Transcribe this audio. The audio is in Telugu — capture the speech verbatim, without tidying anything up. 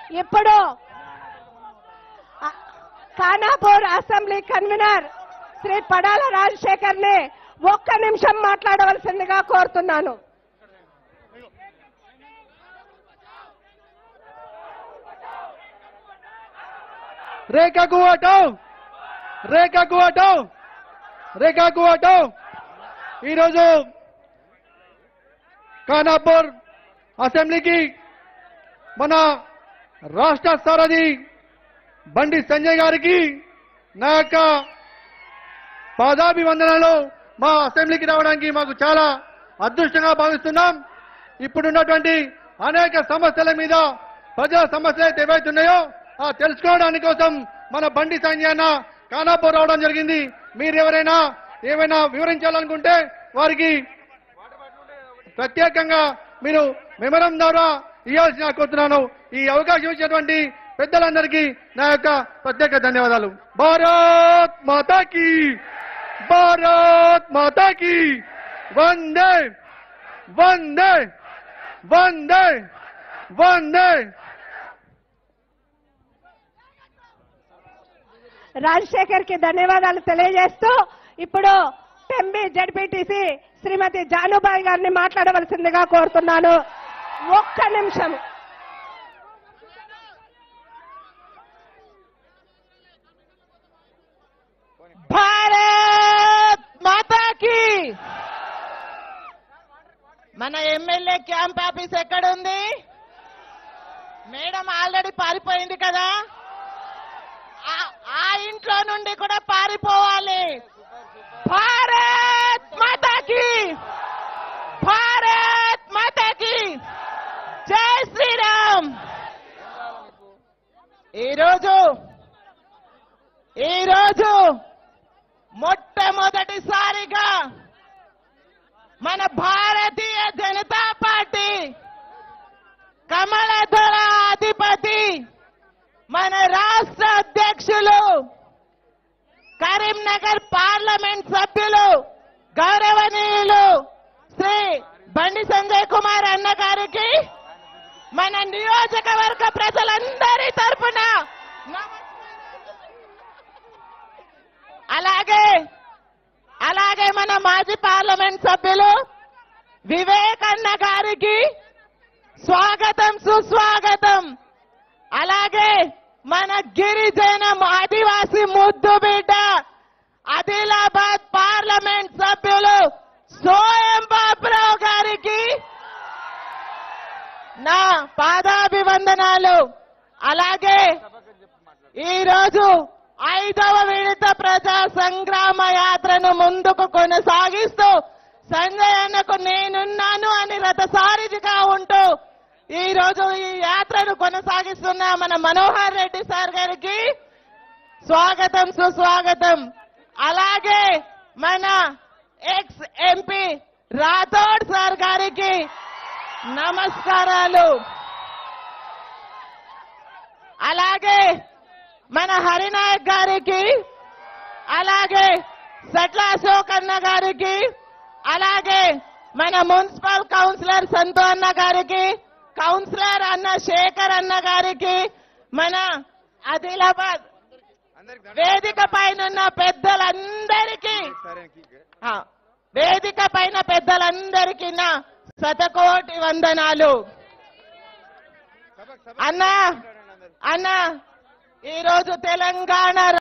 ఇప్పుడు ఖానాపూర్ అసెంబ్లీ కన్వీనర్ శ్రీ పడాల రాజశేఖర్ ని ఒక్క నిమిషం మాట్లాడవలసిందిగా కోరుతున్నాను. రేఖకు హటాओ, రేఖకు హటాओ, రేఖకు హటాओ. ఈరోజు ఖానాపూర్ అసెంబ్లీకి మన రాష్ట్ర సారథి బండి సంజయ్ గారికి నా యొక్క పాదాభివందనలు. మా అసెంబ్లీకి రావడానికి మాకు చాలా అదృష్టంగా భావిస్తున్నాం. ఇప్పుడున్నటువంటి అనేక సమస్యల మీద ప్రజల సమస్యలు అయితే ఏవైతున్నాయో ఆ తెలుసుకోవడానికి కోసం మన బండి సంజయ్ అన్న ఖానాపూర్ రావడం జరిగింది. మీరు ఎవరైనా ఏమైనా వివరించాలనుకుంటే వారికి ప్రత్యేకంగా మీరు మెమరం ద్వారా ఇవ్వాల్సిన కోరుతున్నాను. ఈ అవకాశం ఇచ్చినటువంటి పెద్దలందరికీ నా యొక్క ప్రత్యేక ధన్యవాదాలు. భారత్ మాతాకి, భారత్ మాతాకి, వందే వందే వందే వందే. రాజశేఖర్ కి ధన్యవాదాలు తెలియజేస్తూ ఇప్పుడు టెంబి జడ్పీటీసీ శ్రీమతి జానుబాయి గారిని మాట్లాడవలసిందిగా కోరుతున్నాను. ఒక్క నిమిషం. భారత్ మాతాకి. మన ఎమ్మెల్యే క్యాంప్ ఆఫీస్ ఎక్కడుంది? మేడం ఆల్రెడీ పారిపోయింది కదా, ఆ ఇంట్లో నుండి కూడా పారిపోవాలి. భారత్ మాతాకి, భారత్ మాతాకి జై శ్రీరామ్. ఈరోజు ఈరోజు మొట్టమొదటిసారిగా మన భారతీయ జనతా పార్టీ కమలదళ అధిపతి మన రాష్ట్ర అధ్యక్షులు కరీంనగర్ పార్లమెంట్ సభ్యులు గౌరవనీయులు శ్రీ బండి సంజయ్ కుమార్ అన్న గారికి మన నియోజకవర్గ ప్రజలందరి తరఫున అలాగే అలాగే మన మాజీ పార్లమెంట్ సభ్యులు వివేక్ అన్న గారికి స్వాగతం సుస్వాగతం. అలాగే మన గిరిజన ఆదివాసీ ముద్దు బిడ్డ ఆదిలాబాద్ పార్లమెంట్ సభ్యులు సోయం బాబురావు గారికి నా పాదాభివందనాలు. అలాగే ఈరోజు ఐదవ విడత ప్రజా సంగ్రామ యాత్రను ముందుకు కొనసాగిస్తూ సంజయ్ అన్నకు నేనున్నాను అని రథసారథిగా ఉంటూ ఈ రోజు ఈ యాత్రను కొనసాగిస్తున్న మన మనోహర్ రెడ్డి సార్ గారికి స్వాగతం సుస్వాగతం. అలాగే మన ఎక్స్ ఎంపీ రాథోడ్ సార్ గారికి నమస్కారాలు. అలాగే మన హరినాయక్ గారికి, అలాగే సట్ల అశోక్ అన్న గారికి, అలాగే మన మున్సిపల్ కౌన్సిలర్ సంతో అన్న గారికి, కౌన్సిలర్ అన్న శేఖర్ అన్న గారికి, మన ఆదిలాబాద్ వేదిక పైన పెద్దలందరికీ వేదిక పైన పెద్దలందరికీ నా శతకోటి వందనాలు. అన్నా అన్నా ఈరోజు తెలంగాణ